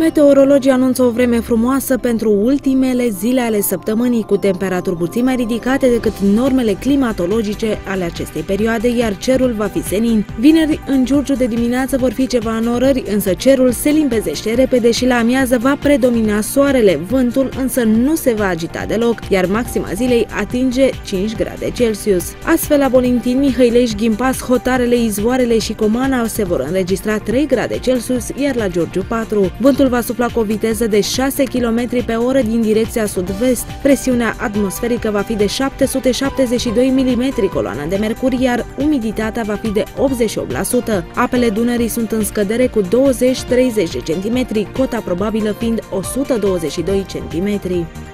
Meteorologii anunță o vreme frumoasă pentru ultimele zile ale săptămânii, cu temperaturi puțin mai ridicate decât normele climatologice ale acestei perioade, iar cerul va fi senin. Vineri, în Giurgiu, de dimineață vor fi ceva înnorări, însă cerul se limpezește repede și la amiază va predomina soarele. Vântul însă nu se va agita deloc, iar maxima zilei atinge 5 grade Celsius. Astfel, la Bolintin, Mihăilești, Ghimpass, Hotarele, Izvoarele și Comana se vor înregistra 3 grade Celsius, iar la Giurgiu 4. Vântul va sufla cu o viteză de 6 km pe oră din direcția sud-vest. Presiunea atmosferică va fi de 772 mm coloană de mercur, iar umiditatea va fi de 88%. Apele Dunării sunt în scădere cu 20-30 de centimetri, cota probabilă fiind 122 cm.